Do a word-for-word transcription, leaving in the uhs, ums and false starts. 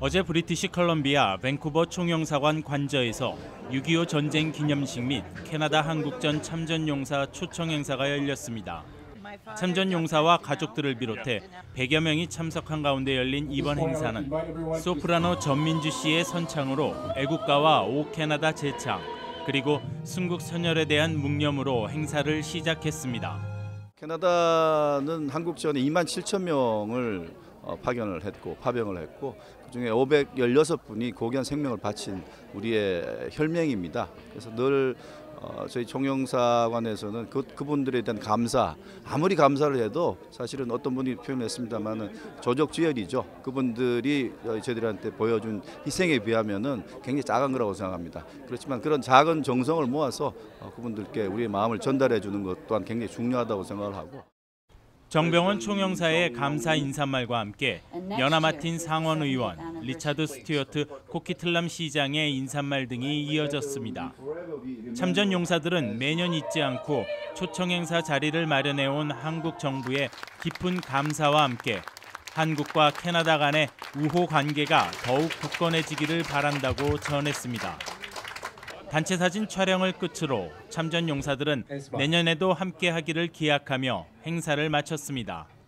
어제 브리티시 컬럼비아 밴쿠버 총영사관 관저에서 육이오 전쟁 기념식 및 캐나다 한국전 참전용사 초청 행사가 열렸습니다. 참전용사와 가족들을 비롯해 백여 명이 참석한 가운데 열린 이번 행사는 소프라노 전민주 씨의 선창으로 애국가와 오 캐나다 재창, 그리고 순국 선열에 대한 묵념으로 행사를 시작했습니다. 캐나다는 한국전에 이만 칠천 명을 파견을 했고 파병을 했고 그중에 오백십육 분이 고귀한 생명을 바친 우리의 혈맹입니다. 그래서 늘 어, 저희 총영사관에서는 그, 그분들에 대한 감사, 아무리 감사를 해도 사실은 어떤 분이 표현했습니다만은 조적지혈이죠. 그분들이 저희들한테 보여준 희생에 비하면은 굉장히 작은 거라고 생각합니다. 그렇지만 그런 작은 정성을 모아서 어, 그분들께 우리의 마음을 전달해 주는 것 또한 굉장히 중요하다고 생각을 하고. 정병원 총영사의 감사 인사말과 함께 연하 마틴 상원 의원, 리차드 스튜어트 코키틀람 시장의 인사말 등이 이어졌습니다. 참전 용사들은 매년 잊지 않고 초청 행사 자리를 마련해온 한국 정부의 깊은 감사와 함께 한국과 캐나다 간의 우호 관계가 더욱 굳건해지기를 바란다고 전했습니다. 단체 사진 촬영을 끝으로 참전 용사들은 내년에도 함께하기를 기약하며 행사를 마쳤습니다.